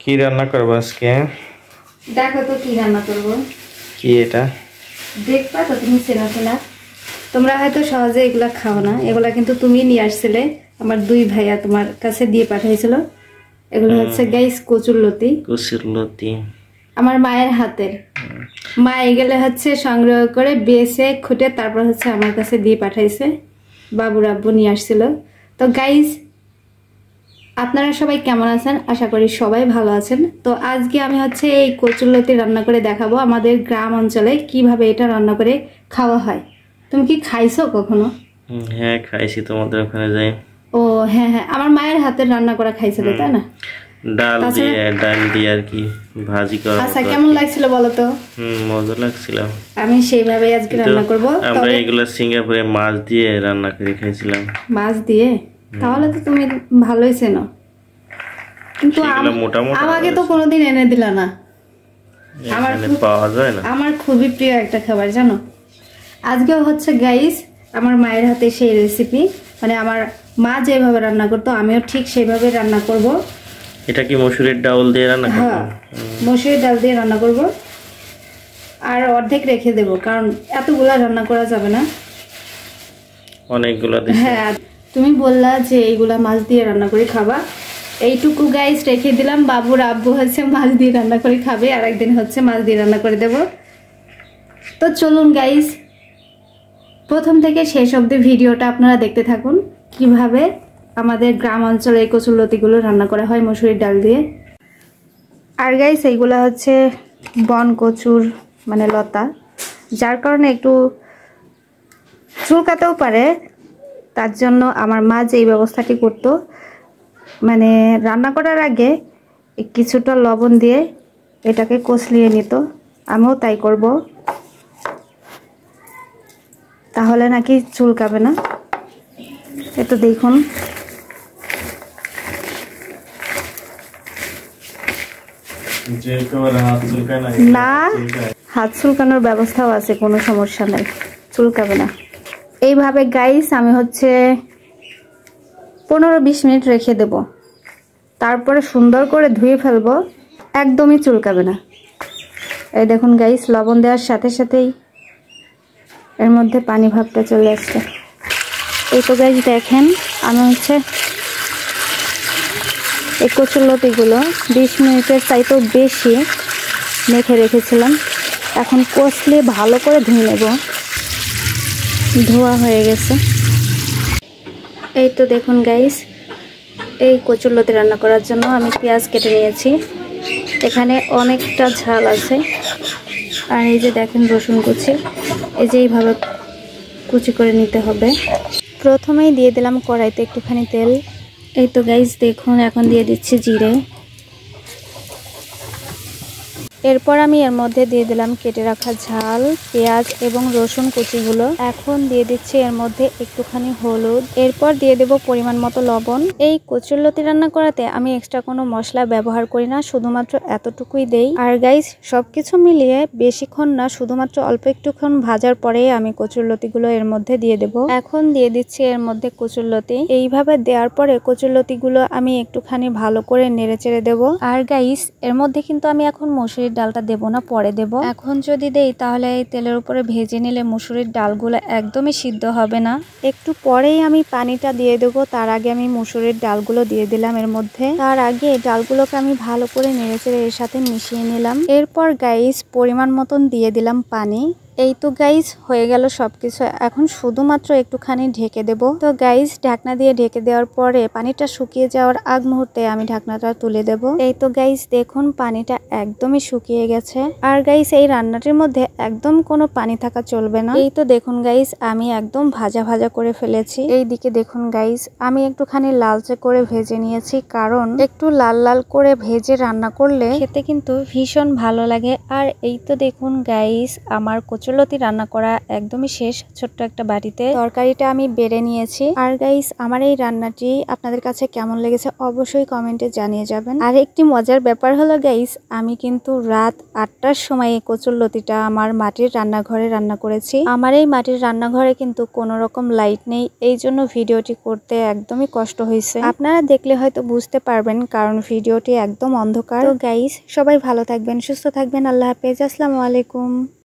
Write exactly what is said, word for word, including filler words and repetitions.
কি রান্না করব আজকে? দেখো তো কি রান্না করব। কি এটা? দেখবা তো তুমি চেনা চেনা। তোমরা হয়তো সহজে এগুলা খাও না, এগুলা কিন্তু তুমি নিয়ে আসছিলে, আমার দুই ভাইয়া তোমার কাছে দিয়ে পাঠিয়েছিল। এগুলো হচ্ছে গাইস কচুরলতি। কচুরলতি আমার মায়ের হাতের। মা এগুলো হচ্ছে সংগ্রহ করে বেছে খুঁটে তারপর হচ্ছে আমার কাছে দিয়ে পাঠাইছে। বাবুর আব্বু নিয়ে আসছিল। তো গাইস আপনারা সবাই কেমন আছেন? আশা করি সবাই ভালো আছেন। তো আজকে আমি হচ্ছে এই কচুরলতি রান্না করে দেখাবো আমাদের গ্রাম অঞ্চলে কিভাবে এটা রান্না করে খাওয়া হয়। তুমি কি খাইছো কখনো? হ্যাঁ খাইছি, তোমাদের ওখানে যাই। ও হ্যাঁ হ্যাঁ, আমার মায়ের হাতের রান্না করা খাইছিলে তাই না? ডাল দিয়ে ডাল দিয়ে আর কি ভাজি করা। আচ্ছা কেমন লাগছিল বলো তো? হুম মজা লাগছিল। আমি সেইভাবে আজকে রান্না করব। আমরা এগুলা সিঙ্গাপুরে মাছ দিয়ে রান্না করে খাইছিলাম। মাছ দিয়ে? তাহলে তো তুমি ভালোই চেনো। কিন্তু আমাকে তো কোনোদিন এনে দিলা না। আমার পাওয়া যায় না। আমার খুবই প্রিয় একটা খাবার জানো। আজকেও হচ্ছে গাইস আমার মায়ের হাতে সেই রেসিপি, মানে আমার মা যেভাবে রান্না করতো আমিও ঠিক সেইভাবে রান্না করব। এটা কি মসুরের ডাল দিয়ে রান্না করব? হ্যাঁ মসুরের ডাল দিয়ে রান্না করব। আর অর্ধেক রেখে দেব কারণ এতগুলা রান্না করা যাবে না, অনেকগুলা দিছি। হ্যাঁ তুমি বললা যে এইগুলা মাছ দিয়ে রান্না করে খাবা, এইটুকু গাইস রেখে দিলাম। বাবুর আব্বু হচ্ছে মাছ দিয়ে রান্না করে খাবে, আর একদিন হচ্ছে মাছ দিয়ে রান্না করে দেব। তো চলুন গাইস প্রথম থেকে শেষ অবধি ভিডিওটা আপনারা দেখতে থাকুন কিভাবে আমাদের গ্রাম অঞ্চলে এই কচুরলতিগুলো রান্না করা হয় মসুরির ডাল দিয়ে। আর গাইস এইগুলো হচ্ছে বন কচুর মানে লতা, যার কারণে একটু চুলকাতেও পারে। তার জন্য আমার মা যে এই ব্যবস্থাটি করতো, মানে রান্না করার আগে কিছুটা লবণ দিয়ে এটাকে কষলিয়ে নিত। আমিও তাই করব, তাহলে নাকি চুলকাবে না। এটা দেখুন না, হাত চুলকানোর ব্যবস্থাও আছে, কোনো সমস্যা নাই, চুলকাবে না। এইভাবে গাইস আমি হচ্ছে পনেরো বিশ মিনিট রেখে দেব, তারপরে সুন্দর করে ধুয়ে ফেলবো, একদমই চুলকাবে না। এই দেখুন গাইস লবণ দেওয়ার সাথে সাথেই এর মধ্যে পানি ভাবটা চলে আসছে। এই তো গাইস দেখেন আমি হচ্ছে এই কচুরলতিগুলো বিশ মিনিটের চাইতেও বেশি মেখে রেখেছিলাম। এখন কষলে ভালো করে ধুয়ে নেব। ধোয়া হয়ে গেছে। এই তো দেখুন গাইস এই কচুরলতি রান্না করার জন্য আমি পেঁয়াজ কেটে নিয়েছি, এখানে অনেকটা ঝাল আছে। আর এই যে দেখেন রসুন কুচি, এই যে এইভাবে কুচি করে নিতে হবে। প্রথমেই দিয়ে দিলাম কড়াইতে একটুখানি তেল। এই তো গাইস দেখুন এখন দিয়ে দিচ্ছি জিরে। এরপর আমি এর মধ্যে দিয়ে দিলাম কেটে রাখা ঝাল, পেঁয়াজ এবং রসুন কুচিগুলো। এখন দিয়ে দিচ্ছি এর মধ্যে একটুখানি হলুদ। এরপর দিয়ে দেব পরিমাণ মতো লবণ। এই কচুরলতি রান্না করাতে আমি এক্সট্রা কোনো মশলা ব্যবহার করি না, শুধুমাত্র এতটুকুই দেই। আর গাইস সবকিছু মিলিয়ে বেশিক্ষণ না, শুধুমাত্র অল্প একটুক্ষণ ভাজার পরে আমি কচুরলতিগুলো এর মধ্যে দিয়ে দেব। এখন দিয়ে দিচ্ছি এর মধ্যে কচুরলতি। এইভাবে দেওয়ার পরে কচুরলতিগুলো আমি একটুখানি ভালো করে নেড়ে চেড়ে দেবো। আর গাইস এর মধ্যে কিন্তু আমি এখন মসুরির ডালটা দেব না, পরে দেব। এখন যদি দেই তাহলে এই তেলের উপরে ভেজে নিলে মুসুরির ডালগুলো একদমই সিদ্ধ হবে না। একটু পরেই আমি পানিটা দিয়ে দেবো, তার আগে আমি মুসুরির ডালগুলো দিয়ে দিলাম এর মধ্যে। তার আগে ডালগুলোকে আমি ভালো করে নেড়েচেড়ে এর সাথে মিশিয়ে নিলাম। এরপর গাইস পরিমাণ মতন দিয়ে দিলাম পানি। এই তো গাইস হয়ে গেল সবকিছু, এখন শুধুমাত্র একটুখানি ঢেকে দেব। তো গাইস ঢাকনা দিয়ে ঢেকে দেওয়ার পরে পানিটা শুকিয়ে যাওয়ার আগ মুহূর্তে আমি ঢাকনাটা তুলে দেব। এই তো গাইস দেখুন পানিটা একদমই শুকিয়ে গেছে। আর গাইস এই রান্নাটির মধ্যে একদম কোনো পানি থাকা চলবে না। এই তো দেখুন গাইস আমি একদম ভাজা ভাজা করে ফেলেছি। এই দিকে দেখুন গাইস আমি একটুখানি লালচে করে ভেজে নিয়েছি, কারণ একটু লাল লাল করে ভেজে রান্না করলে খেতে কিন্তু ভীষণ ভালো লাগে। আর এই তো দেখুন গাইস আমার কচু কচুরলতি রান্না করা একদমই শেষ ছোট্ট একটা বাটিতে। তরকারিটা আমি বেড়ে নিয়েছি। আর গাইস, আমার এই রান্নাটি আপনাদের কাছে কেমন লেগেছে অবশ্যই কমেন্টে জানিয়ে যাবেন। আর একটি মজার ব্যাপার হলো গাইস, আমি কিন্তু রাত আটটার সময় এই কচুরলতিটা আমার মাটির রান্নাঘরে রান্না করেছি। আমার এই মাটির রান্নাঘরে কিন্তু কোনো রকম লাইট নেই, এই জন্য ভিডিওটি করতে একদমই কষ্ট হয়েছে। আপনারা দেখলে হয়তো বুঝতে পারবেন কারণ ভিডিওটি একদম অন্ধকার। তো গাইস, সবাই ভালো থাকবেন, সুস্থ থাকবেন। আল্লাহ হাফেজ, আসসালামু আলাইকুম।